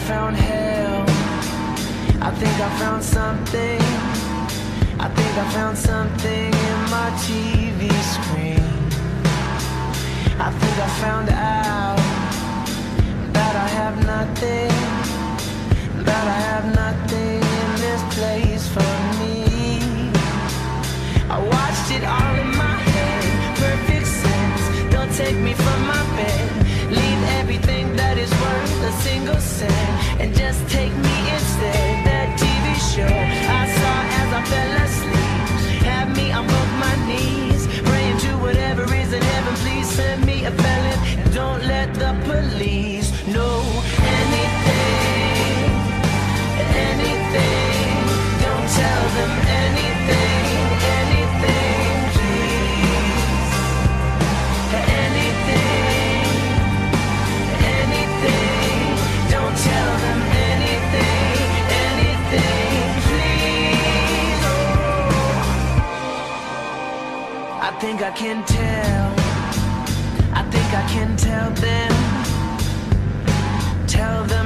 found hell. I think I found something. I think I found something in my TV screen. I think I found out that I have nothing, that I have nothing in this place for me. I watched it all in my head, perfect sense. Don't take me from my bed. Leave everything that is worth a single cent and just take me instead. That TV show I saw as I fell asleep had me on both my knees, praying to whatever is in heaven. Please send me a felon and don't let the police know anything, anything. Don't tell them anything, anything, please. Anything, anything. Don't tell them anything, anything, please. Oh. I think I can tell. I think I can tell them